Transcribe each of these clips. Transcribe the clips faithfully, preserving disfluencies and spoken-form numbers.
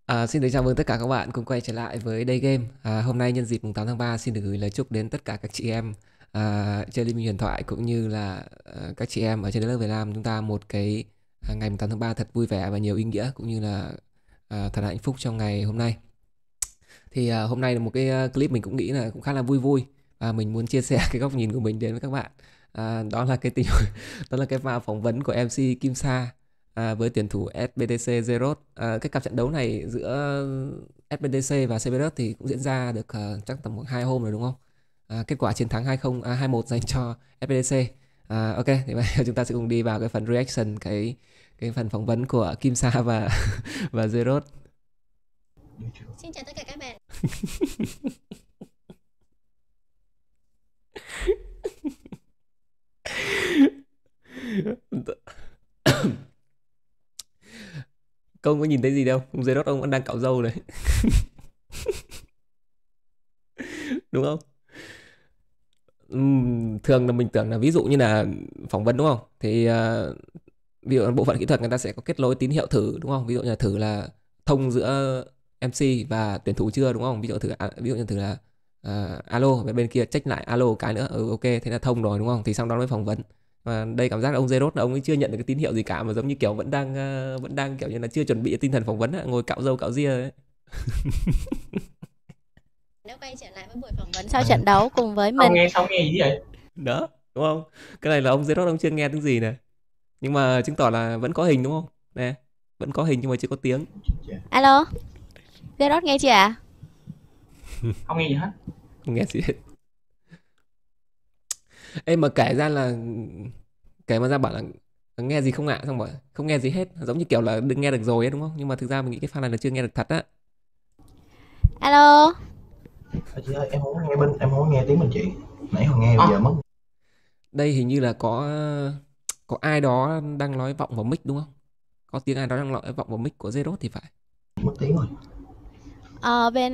À, xin được chào mừng tất cả các bạn cùng quay trở lại với Day Game. À, hôm nay nhân dịp mùng tám tháng ba xin được gửi lời chúc đến tất cả các chị em à, chơi Liên minh huyền thoại cũng như là à, các chị em ở trên đất nước Việt Nam chúng ta một cái à, ngày mùng tám tháng ba thật vui vẻ và nhiều ý nghĩa cũng như là à, thật hạnh phúc trong ngày hôm nay. Thì à, hôm nay là một cái à, clip mình cũng nghĩ là cũng khá là vui vui và mình muốn chia sẻ cái góc nhìn của mình đến với các bạn. À, đó là cái tình đó là cái pha phỏng vấn của em xê Kim Sa à, với tuyển thủ ét bê tê xê Zerot. À, cái cặp trận đấu này giữa ét bê tê xê và Severus thì cũng diễn ra được à, chắc tầm khoảng hai hôm rồi đúng không? À, kết quả chiến thắng hai không à, hai một dành cho ét bê tê xê. À, ok, thì bây giờ chúng ta sẽ cùng đi vào cái phần reaction, cái cái phần phỏng vấn của Kim Sa và và Zerot. Xin chào tất cả các bạn. Công có nhìn thấy gì đâu, ông Zerot ông vẫn đang cạo râu đấy. Đúng không? Ừm, thường là mình tưởng là ví dụ như là phỏng vấn đúng không? Thì uh, ví dụ bộ phận kỹ thuật người ta sẽ có kết nối tín hiệu thử đúng không? Ví dụ như là thử là thông giữa em xê và tuyển thủ chưa đúng không? Ví dụ thử à, ví dụ như thử là uh, alo, bên bên kia check lại alo cái nữa, ừ ok thế là thông rồi đúng không? Thì xong đó mới phỏng vấn. Và đây cảm giác là ông Zerot là ông ấy chưa nhận được cái tín hiệu gì cả mà giống như kiểu vẫn đang uh, vẫn đang kiểu như là chưa chuẩn bị tinh thần phỏng vấn, ngồi cạo râu cạo ria ấy. Đã quay trở lại với buổi phỏng vấn sau trận đấu cùng với Không mình. nghe xong nghe gì vậy? Đó, đúng không? Cái này là ông Zerot ông chưa nghe tiếng gì nè. Nhưng mà chứng tỏ là vẫn có hình đúng không? Nè, vẫn có hình nhưng mà chưa có tiếng. Alo, Zerot nghe chưa ạ? Không nghe gì hết. Không nghe gì hết. Ê mà kể ra là kể mà ra bảo là nghe gì không ạ, xong bảo không nghe gì hết, giống như kiểu là đừng nghe được rồi ấy đúng không? Nhưng mà thực ra mình nghĩ cái pha này là chưa nghe được thật á. Alo. À, chị ơi, em không có nghe bên em không có nghe tiếng bên chị. Nãy hồi nghe bây giờ mất. Đây hình như là có có ai đó đang nói vọng vào mic đúng không? Có tiếng ai đó đang nói vọng vào mic của Zerot thì phải. Mất tiếng rồi. Ờ bên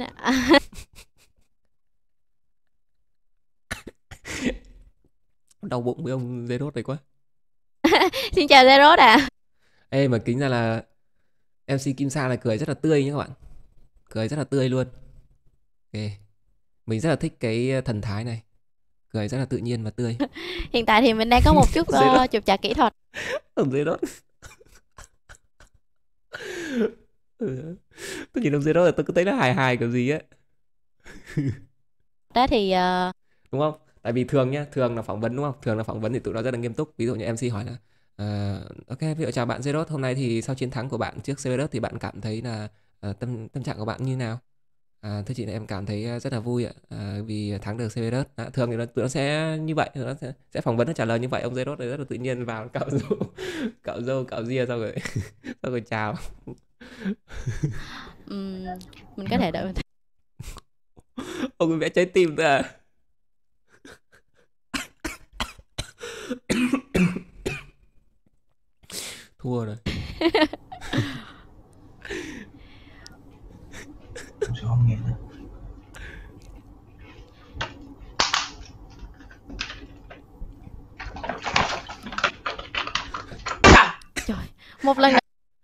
Đau bụng với ông Zerot này quá. Xin chào Zerot ạ. À. Ê mà kính ra là em xê Kim Sa là cười rất là tươi nhé các bạn. Cười rất là tươi luôn. Ok. Mình rất là thích cái thần thái này. Cười rất là tự nhiên và tươi. Hiện tại thì mình đang có một chút uh, trục trặc kỹ thuật. Ông Zerot. Ừ. Tôi nhìn ông Zerot là tôi cứ thấy nó hài hài kiểu gì á. Đó thì uh... đúng không? Tại vì thường nhá, thường là phỏng vấn đúng không? Thường là phỏng vấn thì tụi nó rất là nghiêm túc. Ví dụ như em xê hỏi là uh, ok, ví dụ chào bạn Zerot, hôm nay thì sau chiến thắng của bạn trước Severus thì bạn cảm thấy là uh, tâm tâm trạng của bạn như nào? À, thưa chị là em cảm thấy rất là vui ạ, à, vì thắng được Severus. À, thường thì nó, tụi nó sẽ như vậy, tụi nó sẽ, sẽ phỏng vấn nó trả lời như vậy. Ông Zerot rất là tự nhiên vào cạo râu, cạo râu, cạo ria xong rồi, xong rồi chào. uhm, mình có thể đợi. Ông ấy vẽ trái tim thôi à? Thua rồi. Em sẽ không nghe nữa. Trời, một lần nữa.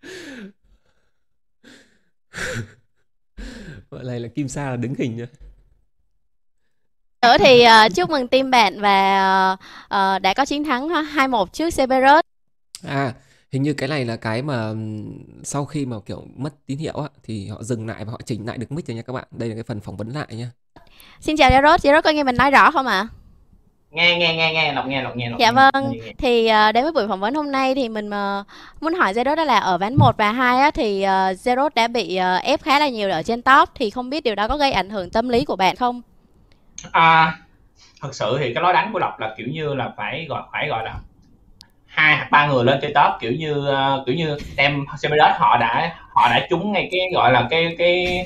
Vậy này là Kim Sa là đứng hình rồi. Nữa thì uh, chúc mừng team bạn và uh, uh, đã có chiến thắng hai một trước Severus. À, hình như cái này là cái mà sau khi mà kiểu mất tín hiệu á thì họ dừng lại và họ chỉnh lại được mic rồi nha các bạn. Đây là cái phần phỏng vấn lại nha. Xin chào Zerot, Zerot có nghe mình nói rõ không ạ? À? Nghe nghe nghe nghe, Lộc nghe, Lộc nghe, Lộc Dạ nghe, vâng, nghe, nghe. thì uh, đến với buổi phỏng vấn hôm nay thì mình uh, muốn hỏi Zerot đó là ở ván một và hai á, thì uh, Zerot đã bị uh, ép khá là nhiều ở trên top, thì không biết điều đó có gây ảnh hưởng tâm lý của bạn không? À, thật sự thì cái lối đánh của Lộc là kiểu như là phải gọi phải gọi là hai hoặc ba người lên chơi top, kiểu như uh, kiểu như tem Severus họ đã họ đã trúng ngay cái gọi là cái cái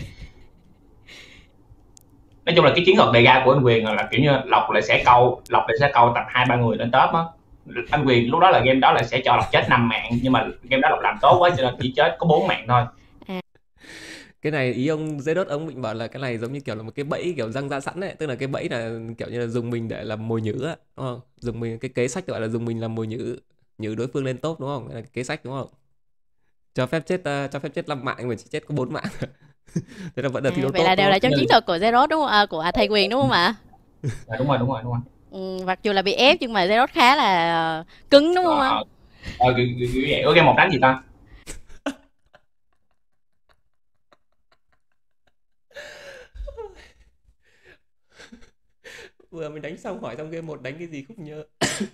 nói chung là cái chiến thuật đề ra của anh Quyền là kiểu như Lộc lại sẽ câu Lộc lại sẽ câu tập hai ba người lên top á. Anh Quyền lúc đó là game đó là sẽ cho Lộc chết năm mạng, nhưng mà game đó Lộc làm tốt quá cho nên chỉ chết có bốn mạng thôi. Cái này ý ông Zerot ông định bảo là cái này giống như kiểu là một cái bẫy kiểu răng ra sẵn đấy, tức là cái bẫy là kiểu như là dùng mình để làm mồi nhử á, đúng không? Dùng mình cái kế sách gọi là dùng mình làm mồi nhử, nhử đối phương lên top đúng không? Cái là kế sách đúng không? cho phép chết uh, cho phép chết năm mạng mà chỉ chết có bốn mạng. Thế là vẫn là thi À, đấu vậy tốt là đều đúng là không? trong chiến thuật của Zerot đúng không? À, của thầy Quyền đúng không ạ? À, đúng rồi đúng rồi đúng rồi. Ừ, mặc dù là bị ép nhưng mà Zerot khá là ờ, cứng đúng không ạ? Ờ, ờ, kiểu, kiểu, kiểu vậy. Ủa, game một đánh gì ta? Vừa mình đánh xong hỏi trong game một đánh cái gì không nhớ.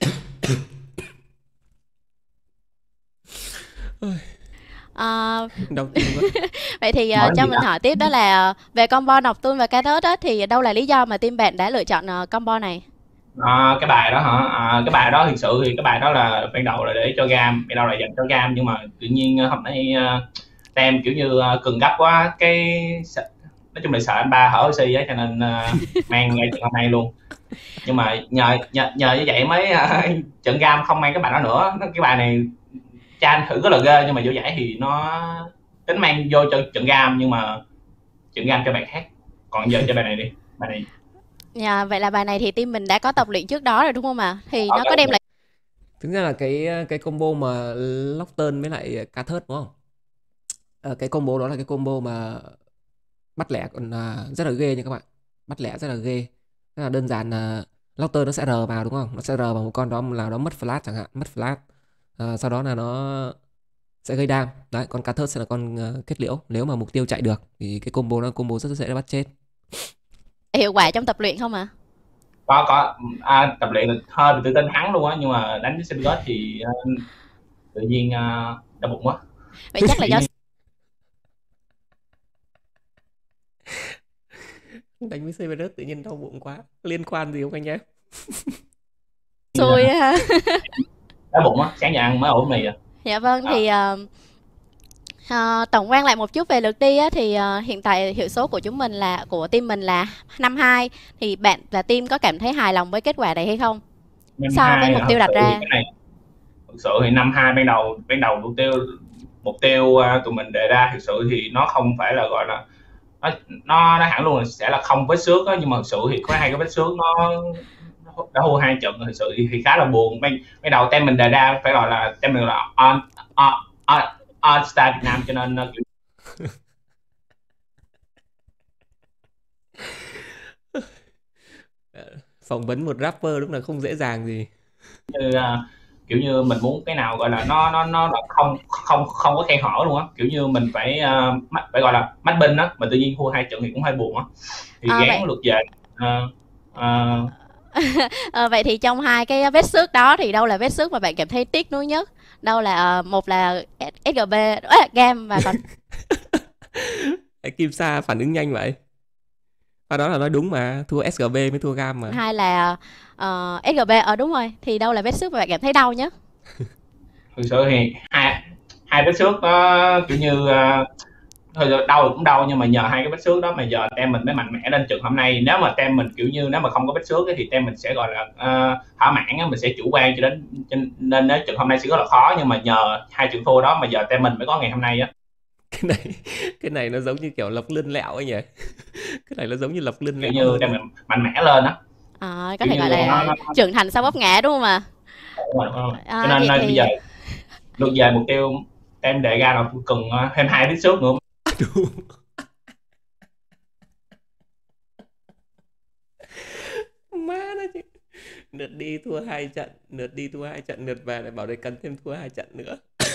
À, Đau tim quá. vậy thì ờ, Nói cho gì mình ta? hỏi tiếp đó là ờ, về combo Nocturne và Kathus á, thì đâu là lý do mà team bạn đã lựa chọn ờ, combo này? À, cái bài đó hả? À, cái bài đó thực sự thì cái bài đó là ban đầu là để cho gam, ban đầu là dành cho gam, nhưng mà tự nhiên ờ, hôm nay uh, tem kiểu như uh, cần gấp quá cái sợ- nói chung là sợ anh ba hở oxy á, cho nên uh, mang ngay trận hôm nay luôn. Nhưng mà nhờ nhờ, nhờ như vậy mới uh, trận gam không mang cái bài đó nữa. Nó, cái bài này Chan thử rất là ghê, nhưng mà vô giải thì nó tính mang vô cho trận gam, nhưng mà trận gam cho bài khác. Còn giờ cho bài này đi, bài này Dạ, vậy là bài này thì team mình đã có tập luyện trước đó rồi đúng không ạ? Thì nó có đem ok. lại Thực ra là cái cái combo mà Nocturne với lại Kathus đúng không? Ờ, cái combo đó là cái combo mà bắt lẻ còn à, rất là ghê nha các bạn. Bắt lẻ rất là ghê. Rất là đơn giản là Nocturne nó sẽ rờ vào đúng không? Nó sẽ rờ vào một con đó là nó mất flash chẳng hạn, mất flash. À, sau đó là nó sẽ gây đam. Đấy, con Kathus sẽ là con uh, kết liễu. Nếu mà mục tiêu chạy được thì cái combo nó combo rất dễ để bắt chết. hiệu quả trong tập luyện không ạ? có có à, tập luyện được hơi bị tự tin thắng luôn á, nhưng mà đánh với Sephiroth thì uh, tự nhiên uh, đau bụng quá. Vậy chắc là Tự do nhiên Đánh với Severus tự nhiên đau bụng quá. Liên quan gì không anh em? xui á ha. đau bụng á, sáng giờ ăn mới ổ mì à. Dạ vâng, À, thì ờ, ờ, tổng quan lại một chút về lượt đi á, thì ờ, hiện tại hiệu số của chúng mình là của team mình là năm hai, thì bạn và team có cảm thấy hài lòng với kết quả này hay không? năm So với hai mục thật tiêu đặt sự thì ra. cái này thực sự thì năm hai ban đầu ban đầu mục tiêu mục tiêu uh, tụi mình đề ra thực sự thì nó không phải là gọi là nó nó, nó hẳn luôn là sẽ là không vết xước á, nhưng mà thực sự thì có hai cái vết xước nó nó đã thua hai trận thực sự thì, thì khá là buồn. ban ban đầu tem mình đề ra phải gọi là tem mình là on on on, on star Việt Nam, cho nên uh, kiểu Phỏng vấn một rapper đúng là không dễ dàng gì. như uh, kiểu như mình muốn cái nào gọi là nó nó nó là không không không có khe hở luôn á, kiểu như mình phải uh, phải gọi là mắt binh á, mà tự nhiên thua hai trận thì cũng hơi buồn á, thì Ờ, gán vậy lượt về. uh, uh, ờ, vậy thì trong hai cái vết xước đó thì đâu là vết xước mà bạn cảm thấy tiếc nuối nhất? Đâu là ờ, một là ét giê bê à, Gam, và còn Cái Kim Sa phản ứng nhanh vậy. Và đó là nói đúng mà, thua ét giê bê mới thua Gam mà. hai là ờ, ét giê bê. Ờ đúng rồi, thì đâu là vết xước mà bạn cảm thấy đau nhất? thực sự thì hai hai vết xước đó kiểu như uh, thôi đau thì cũng đau, nhưng mà nhờ hai cái vết xước đó mà giờ tem mình mới mạnh mẽ lên trận hôm nay. Nếu mà tem mình kiểu như nếu mà không có vết xước ấy, thì tem mình sẽ gọi là uh, thỏa mãn á, mình sẽ chủ quan cho đến cho nên nếu trận hôm nay sẽ rất là khó, nhưng mà nhờ hai trận thua đó mà giờ tem mình mới có ngày hôm nay á. Cái này cái này nó giống như kiểu lọc lươn lẹo ấy nhỉ. Cái này nó giống như lọc lươn Kiểu lẹo như hơn. tem mình mạnh mẽ lên á, Ờ, có kiểu thể như gọi nó, là nó, trưởng thành sau vấp ngã đúng không ạ? đúng rồi, đúng rồi. À, Cho nên vậy nên bây giờ thì lượt về mục tiêu tem đề ra là cần uh, thêm hai vết xước nữa. Đúng. Má nó chứ. Lượt đi thua hai trận, lượt đi thua hai trận, lượt về lại bảo đây cần thêm thua hai trận nữa.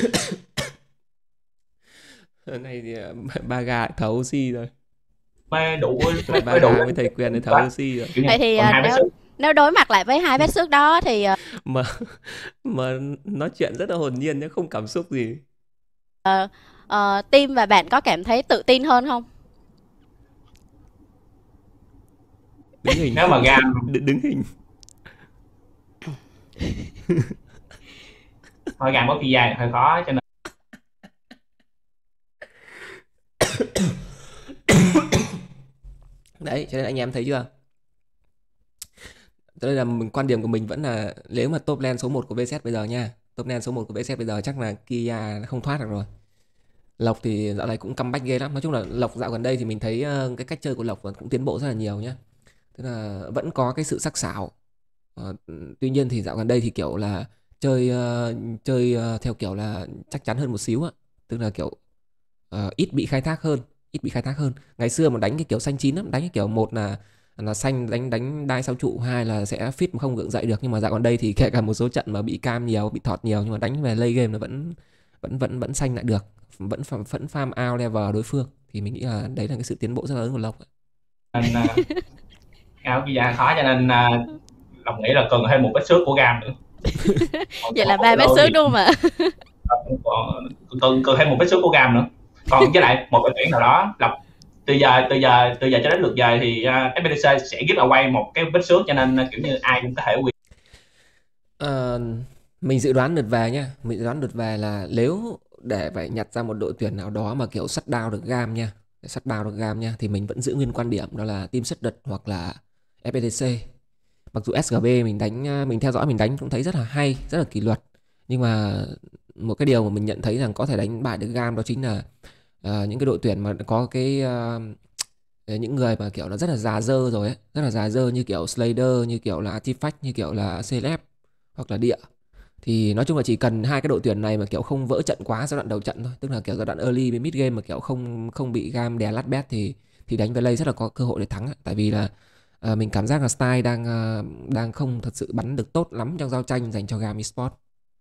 Hôm nay thì à, ba gà thở oxy rồi. Mới đủ Lại mới, ba mới đủ gà với thầy Quyền để thở oxy rồi. kiểu như vậy thì còn ờ, hai vết nếu xước. nếu đối mặt lại với hai vết xước đó thì ờ, Mà mà nói chuyện rất là hồn nhiên nhá, không cảm xúc gì. ờ, team và bạn có cảm thấy tự tin hơn không? Đứng hình. Nếu mà gam Đ- đứng hình. thôi gam có pizza thì hơi khó, cho nên Đấy, cho nên anh em thấy chưa? Cho nên là mình, quan điểm của mình vẫn là nếu mà top lane số một của bê ét bây giờ nha, top lane số một của bê ét bây giờ chắc là Kia không thoát được rồi. Lộc thì dạo này cũng comeback ghê lắm. Nói chung là Lộc dạo gần đây thì mình thấy uh, cái cách chơi của Lộc cũng tiến bộ rất là nhiều nhá. Tức là vẫn có cái sự sắc sảo. Uh, tuy nhiên thì dạo gần đây thì kiểu là chơi uh, chơi uh, theo kiểu là chắc chắn hơn một xíu á. tức là kiểu ờ, ít bị khai thác hơn, ít bị khai thác hơn. Ngày xưa mà đánh cái kiểu xanh chín lắm, đánh cái kiểu một là là xanh đánh đánh đai sao trụ, hai là sẽ fit mà không gượng dậy được. Nhưng mà dạo gần đây thì kể cả một số trận mà bị cam nhiều, bị thọt nhiều nhưng mà đánh về late game là vẫn vẫn vẫn vẫn xanh lại được, vẫn phạm- vẫn farm out level đối phương. Thì mình nghĩ là đấy là cái sự tiến bộ rất lớn của Lộc. Nên à, áo kia da khó cho nên à, Lộc nghĩ là cần thêm một vết xước của Gam nữa. Còn Vậy còn là ba vết Apollo xước thì đúng không ạ? còn cần cần thêm một vết xước của Gam nữa. Còn với lại một đội tuyển nào đó, Lộc từ giờ từ giờ từ giờ cho đến lượt về thì uh, ép pê tê xê sẽ give away một cái vết xước, cho nên uh, kiểu như ai cũng có thể quyền. Ờ, mình dự đoán lượt về nhá, mình dự đoán lượt về là nếu để phải nhặt ra một đội tuyển nào đó mà kiểu shut down được Gam nha, để shut down được Gam nha, thì mình vẫn giữ nguyên quan điểm đó là Team Shutdown hoặc là ép pê tê xê. Mặc dù ét giê bê mình đánh ờ, mình theo dõi mình đánh cũng thấy rất là hay, rất là kỷ luật, nhưng mà một cái điều mà mình nhận thấy rằng có thể đánh bại được Gam đó chính là ờ, những cái đội tuyển mà có cái ờ, những người mà kiểu nó rất là già dơ rồi ấy, rất là già dơ như kiểu Slayer, như kiểu là Artifact, như kiểu là Celeb hoặc là Địa. Thì nói chung là chỉ cần hai cái đội tuyển này mà kiểu không vỡ trận quá giai đoạn đầu trận thôi, tức là kiểu giai đoạn early với mid game mà kiểu không không bị Gam đè lát bét, thì thì đánh Valley rất là có cơ hội để thắng. Tại vì là ờ, mình cảm giác là Style đang ờ, đang không thật sự bắn được tốt lắm trong giao tranh dành cho Gam Esports.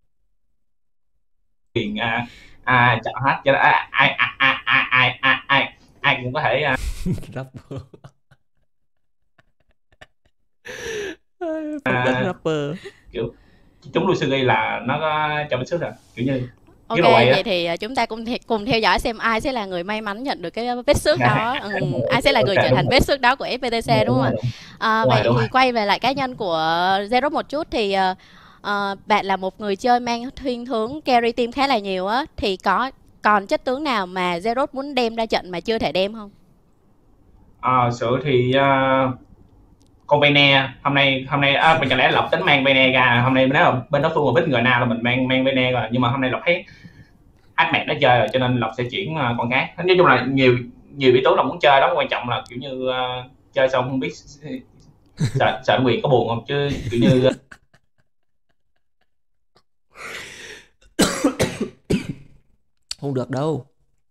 quyền à, à, chọn hết cho nên ai ai ai ai ai ai ai ai, ai cũng có thể uh, Rapper. Phỏng vấn rapper. kiểu chúng Lusugi là nó có cho vết xước rồi, kiểu như Ok, give away á. vậy thì ờ, chúng ta cùng cùng theo dõi xem ai sẽ là người may mắn nhận được cái vết xước đó. Ừ, ai sẽ là người Ok, trở đúng thành rồi. vết xước đó của ép pê tê xê đúng Đúng không rồi, ạ? À, đúng rồi, vậy đúng thì rồi. quay về lại cá nhân của Zerot một chút thì ờ, ờ, bạn là một người chơi mang thiên hướng carry team khá là nhiều á, thì có còn chất tướng nào mà Zerot muốn đem ra trận mà chưa thể đem không? À, sự thì uh, con Vayne hôm nay hôm nay à, mình chẳng lẽ Lộc tính mang Vayne ra hôm nay, nếu mà bên đối phương mà biết người nào là mình mang mang Vayne rồi, nhưng mà hôm nay Lộc thấy ác mẹ nó chơi rồi cho nên Lộc sẽ chuyển uh, con khác. Nói chung là nhiều nhiều yếu tố Lộc muốn chơi đó, quan trọng là kiểu như uh, chơi xong không biết sợ sợ quyền có buồn không, chứ kiểu như Không được đâu,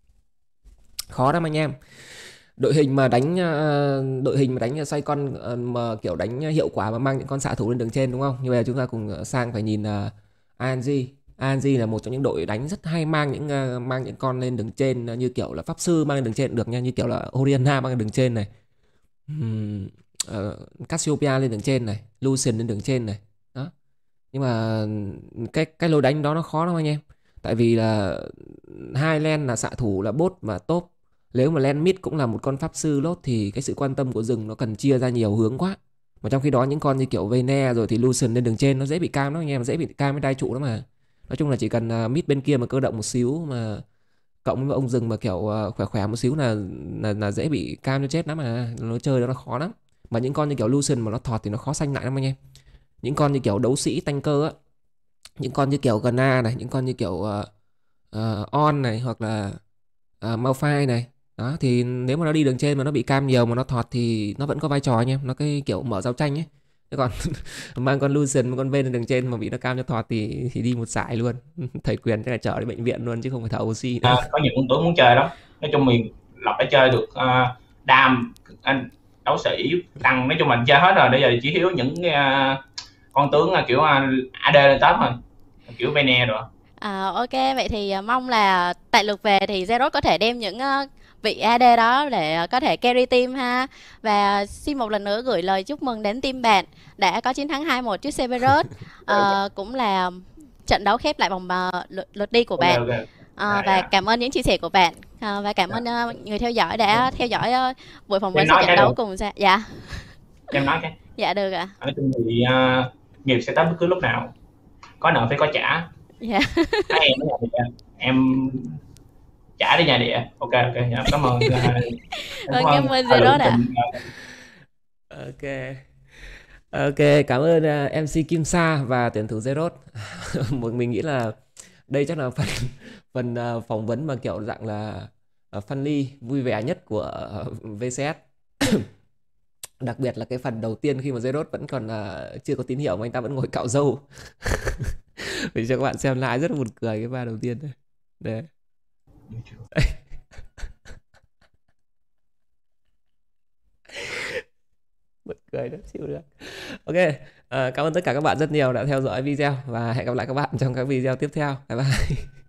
khó lắm anh em. Đội hình mà đánh ờ, đội hình mà đánh xoay con ờ, mà kiểu đánh hiệu quả mà mang những con xạ thủ lên đường trên đúng không? Như bây giờ chúng ta cùng sang phải nhìn uh, i en giê. i en giê là một trong những đội đánh rất hay mang những ờ, mang những con lên đường trên, ờ, như kiểu là pháp sư mang lên đường trên cũng được nha, như kiểu là Orianna mang lên đường trên này, Ừm, ờ, Cassiopeia lên đường trên này, Lucian lên đường trên này. Đó. Nhưng mà cái cái lối đánh đó nó khó lắm anh em. Tại vì là hai lane là xạ thủ là bot và top. Nếu mà lane mid cũng là một con pháp sư lốt thì cái sự quan tâm của rừng nó cần chia ra nhiều hướng quá. Mà trong khi đó những con như kiểu Vayne rồi thì Lucian lên đường trên nó dễ bị cam lắm anh em, dễ bị cam với đai trụ lắm mà. Nói chung là chỉ cần uh, mid bên kia mà cơ động một xíu mà cộng với ông rừng mà kiểu uh, khỏe khỏe một xíu là, là là dễ bị cam cho chết lắm mà. Nó chơi đó nó khó lắm. Mà những con như kiểu Lucian mà nó thọt thì nó khó xanh lại lắm anh em. Những con như kiểu đấu sĩ tanh cơ á, những con như kiểu Gna này, những con như kiểu uh, uh, On này hoặc là uh, Malphite này, đó thì nếu mà nó đi đường trên mà nó bị cam nhiều mà nó thọt thì nó vẫn có vai trò anh em, nó cái kiểu mở giao tranh ấy. Thế còn mang con Lucian, một con bên lên đường trên mà bị nó cam cho thọt thì thì đi một giải luôn. Thầy Quyền chắc là chở đến bệnh viện luôn chứ không phải thở oxy nữa. uh, có nhiều con tướng muốn chơi lắm. Nói chung mình Lộc đã chơi được uh, đam anh đấu sĩ tăng, nói chung mình chơi hết rồi, bây giờ chỉ thiếu những uh, con tướng là kiểu uh, a đê lên top thôi, kiểu Vayne rồi. À, ok, vậy thì à, mong là tại lượt về thì Zerot có thể đem những à, vị a đê đó để à, có thể carry team ha. Và xin một lần nữa gửi lời chúc mừng đến team bạn đã có chiến thắng hai một trước Severus. À, cũng là trận đấu khép lại vòng à, lượt, lượt đi của Ok, bạn. ok. À, À, và dạ. cảm ơn những chia sẻ của bạn. À, và cảm ơn à, người theo dõi đã theo dõi à, buổi phỏng vấn Em sau nói trận cái đấu được, cùng Dạ. Dạ, em nói cái. dạ được ạ. Nói chung thì uh, nghiệp sẽ tới bất cứ lúc nào, có nợ phải có trả. Dạ. Hai em ở nhà địa, em trả đi nhà địa. Ok, ok, dạ, cảm ơn. Uh, Vâng, cảm ơn cảm ơn thời lượng Zerot ạ. tình. Ok. Ok, cảm ơn uh, em xê Kim Sa và tuyển thủ Zerot. Một mình nghĩ là đây chắc là phần phần uh, phỏng vấn mà kiểu dạng là uh, funny vui vẻ nhất của uh, vê xê ét. Đặc biệt là cái phần đầu tiên khi mà Zerot vẫn còn uh, chưa có tín hiệu mà anh ta vẫn ngồi cạo râu. Để cho các bạn xem lại rất là buồn cười cái va đầu tiên đây. Đây. như chưa. Bật cười đó, chịu được. Ok, à, cảm ơn tất cả các bạn rất nhiều đã theo dõi video và hẹn gặp lại các bạn trong các video tiếp theo. Bye bye.